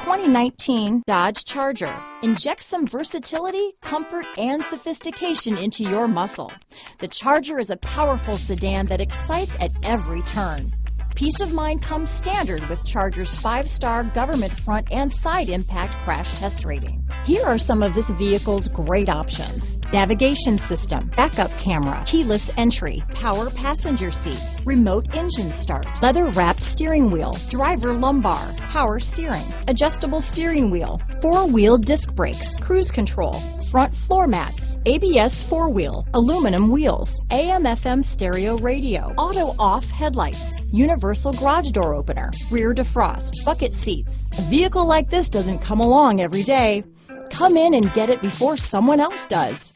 2019 Dodge Charger. Inject some versatility, comfort, and sophistication into your muscle. The Charger is a powerful sedan that excites at every turn. Peace of mind comes standard with Charger's 5-star government front and side impact crash test rating. Here are some of this vehicle's great options: navigation system, backup camera, keyless entry, power passenger seat, remote engine start, leather-wrapped steering wheel, driver lumbar, power steering, adjustable steering wheel, 4-wheel disc brakes, cruise control, front floor mats, ABS 4-wheel, aluminum wheels, AM/FM stereo radio, auto-off headlights, universal garage door opener, rear defrost, bucket seats. A vehicle like this doesn't come along every day. Come in and get it before someone else does.